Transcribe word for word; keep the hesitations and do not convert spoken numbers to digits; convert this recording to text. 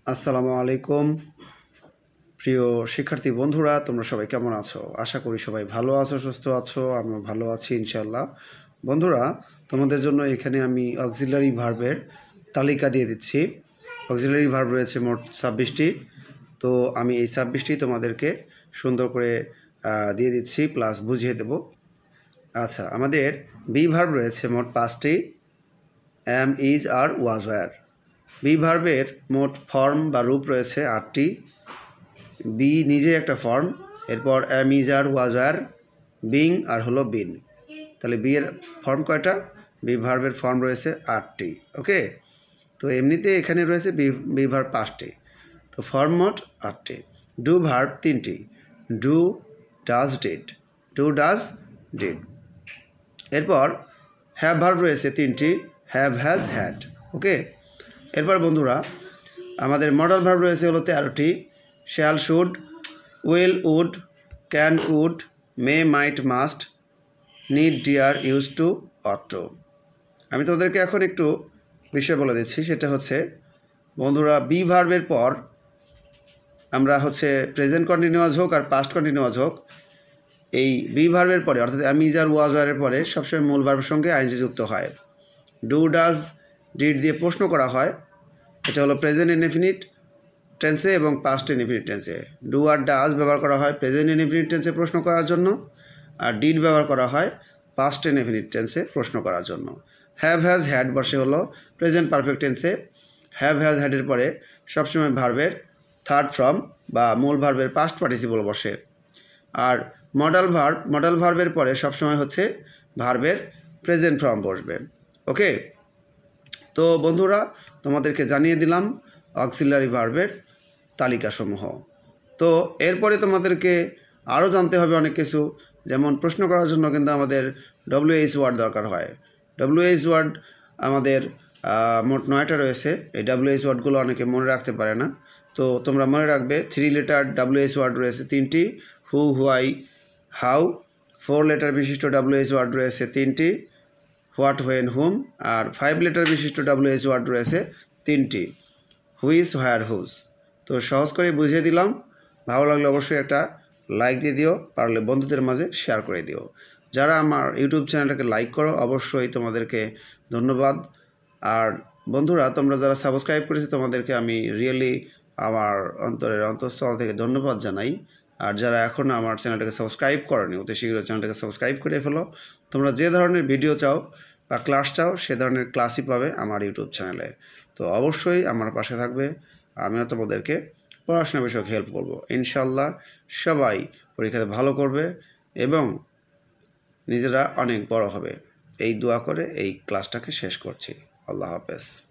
আসসালামু আলাইকুম প্রিয় শিক্ষার্থী বন্ধুরা, তোমরা সবাই কেমন আছো? আশা করি সবাই ভালো আছো, সুস্থ আছো। আমিও ভালো আছি ইনশাআল্লাহ। বন্ধুরা, তোমাদের জন্য এখানে আমি অক্সিলারি ভার্বের তালিকা দিয়ে দিচ্ছি। অক্সিলারি ভার্ব রয়েছে মোট ছাব্বিশটি। তো আমি এই ছাব্বিশটি তোমাদেরকে সুন্দর করে দিয়ে দিচ্ছি, প্লাস বুঝিয়ে দেব। আচ্ছা, আমাদের বি ভার্ব রয়েছে মোট পাঁচটি, am, is, are, was, were. Be ভার্বের মোট ফর্ম বা রূপ রয়েছে আটটি। বি নিজে একটা ফর্ম, এরপর am, is, are, was, were, being আর হলো বিন। তাহলে বি এর ফর্ম কয়টা? বি ভার্বের ফর্ম রয়েছে আটটি। ওকে, তো এমনিতে এখানে রয়েছে বি বি ভার্ব পাঁচটি, তো ফর্ম মোট আটটি। ডু ভার্ব তিনটি, do, does, did. Do, does, did. এরপর হ্যাভ ভার্ব রয়েছে তিনটি, হ্যাভ, হ্যাজ, হ্যাড। ওকে, এরপর বন্ধুরা আমাদের মডেল ভার্ব রয়েছে হলো তেরোটি, shall, should, will, would, can, would, may, might, must, need, dare, used to, ought to. আমি তোমাদেরকে এখন একটু বিষয় বলে দিচ্ছি, সেটা হচ্ছে বন্ধুরা বি ভার্বের পর আমরা হচ্ছে প্রেজেন্ট কন্টিনিউয়াস হোক আর পাস্ট কন্টিনিউয়াস হোক, এই বি ভার্বের পরে অর্থাৎ এম, ইজ, আর, ওয়াজ, ওয়্যারের পরে সবসময় মূল ভার্বের সঙ্গে আইএনজি যুক্ত হয়। ডু, ডাজ, ডিড দিয়ে প্রশ্ন করা হয়, এটা হলো প্রেজেন্ট ইনডেফিনিট টেন্সে এবং পাস্ট ইনডেফিনিট টেন্সে। ডু আর ডাজ ব্যবহার করা হয় প্রেজেন্ট ইনডেফিনিট টেন্সে প্রশ্ন করার জন্য, আর ডিড ব্যবহার করা হয় পাস্ট ইনডেফিনিট টেন্সে প্রশ্ন করার জন্য। হ্যাভ, হ্যাজ, হ্যাড বসে হলো প্রেজেন্ট পারফেক্ট টেন্সে। হ্যাভ, হ্যাজ, হ্যাডের পরে সবসময় ভার্বের থার্ড ফর্ম বা মূল ভার্বের পাস্ট পার্টিসিপল বসে। আর মডেল ভার্ব মডেল ভার্বের পরে সবসময় হচ্ছে ভার্বের প্রেজেন্ট ফর্ম বসবে। ওকে, তো বন্ধুরা তোমাদেরকে জানিয়ে দিলাম অক্সিলারি ভার্বের তালিকাসমূহ। তো এরপরে তোমাদেরকে আরও জানতে হবে অনেক কিছু, যেমন প্রশ্ন করার জন্য কিন্তু আমাদের ডব্লিউএইচ ওয়ার্ড দরকার হয়। ডব্লিউএইচ ওয়ার্ড আমাদের মোট নয়টা রয়েছে। এই ডব্লিউএইচ ওয়ার্ডগুলো অনেকে মনে রাখতে পারে না, তো তোমরা মনে রাখবে থ্রি লেটার ডব্লিউএইচ ওয়ার্ড রয়েছে তিনটি, who, why, how. Four letter বিশিষ্ট ডব্লিউএইচ ওয়ার্ড রয়েছে তিনটি, হোয়াট, হোয়েন, হুম। আর ফাইভ লেটার বিশিষ্ট ডব্লিউএইচ ওয়ার্ড রয়েছে তিনটি, হুইচ, হোয়ার, হুজ। তো সহজ করে বুঝিয়ে দিলাম। ভালো লাগলে অবশ্যই একটা লাইক দিয়ে দিও, পারলে বন্ধুদের মাঝে শেয়ার করে দিও। যারা আমার ইউটিউব চ্যানেলটাকে লাইক করো অবশ্যই তোমাদেরকে ধন্যবাদ। আর বন্ধুরা তোমরা যারা সাবস্ক্রাইব করেছো তোমাদেরকে আমি রিয়েলি আমার অন্তরের অন্তঃস্থল থেকে ধন্যবাদ জানাই। আর যারা এখন আমার চ্যানেলটাকে সাবস্ক্রাইব করেনি অতি শীঘ্র চ্যানেলটাকে সাবস্ক্রাইব করে ফেলো। তোমরা যে ধরনের ভিডিও চাও বা ক্লাস চাও সে ধরনের ক্লাসই পাবে আমার ইউটিউব চ্যানেলে। তো অবশ্যই আমার পাশে থাকবে, আমিও তোমাদেরকে পড়াশোনা বিষয়ক হেল্প করব ইনশাল্লাহ। সবাই পরীক্ষাতে ভালো করবে এবং নিজেরা অনেক বড় হবে, এই দোয়া করে এই ক্লাসটাকে শেষ করছি। আল্লাহ হাফেজ।